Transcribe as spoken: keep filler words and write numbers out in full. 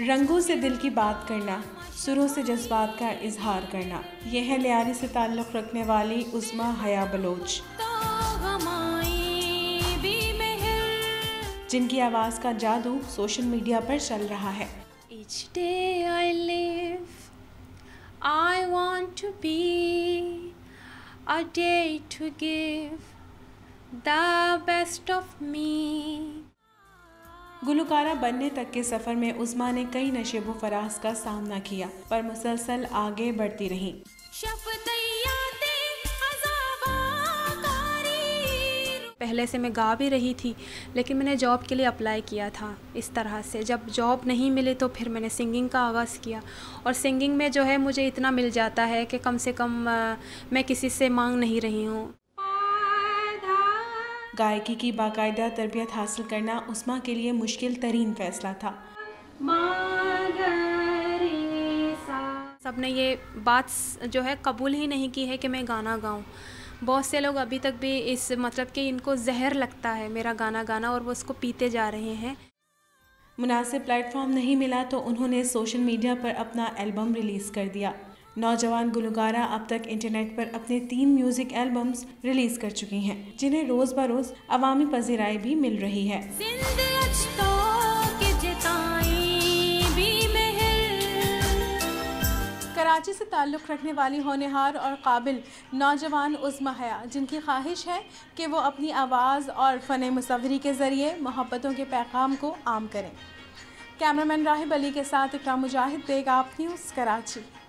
रंगों से दिल की बात करना, सुरों से जज्बात का इजहार करना, यह है लियारी से ताल्लुक़ रखने वाली उज़्मा हया बलोच, जिनकी आवाज़ का जादू सोशल मीडिया पर चल रहा है। Each day I live, I want to be a day to give the best of me। Gulkara बनने तक के सफ़र में उज़्मा ने कई नशेब व फराज का सामना किया, पर मुसलसल आगे बढ़ती रहीं। पहले से मैं गा भी रही थी, लेकिन मैंने जॉब के लिए अप्लाई किया था इस तरह से। जब जॉब नहीं मिली तो फिर मैंने सिंगिंग का आगाज़ किया, और सिंगिंग में जो है मुझे इतना मिल जाता है कि कम से कम आ, मैं किसी से मांग नहीं रही हूँ। गायकी की बाकायदा तरबियत हासिल करना उज़्मा के लिए मुश्किल तरीन फ़ैसला था। सबने ये बात जो है कबूल ही नहीं की है कि मैं गाना गाऊं। बहुत से लोग अभी तक भी इस मतलब कि इनको जहर लगता है मेरा गाना गाना, और वो उसको पीते जा रहे हैं। मुनासिब प्लेटफॉर्म नहीं मिला तो उन्होंने सोशल मीडिया पर अपना एल्बम रिलीज़ कर दिया। नौजवान गुलकारा अब तक इंटरनेट पर अपने तीन म्यूज़िक एल्बम्स रिलीज़ कर चुकी हैं, जिन्हें रोज़ बरोज़ अवामी पज़ीराई भी मिल रही है। कराची से ताल्लुक़ रखने वाली होनहार और काबिल नौजवान उज़्मा हया, जिनकी ख्वाहिश है कि वो अपनी आवाज़ और फ़न मुसव्वरी के ज़रिए मोहब्बतों के पैगाम को आम करें। कैमरामैन राहिब अली के साथ इकराम मुजाहिद, बेग आप न्यूज़, कराची।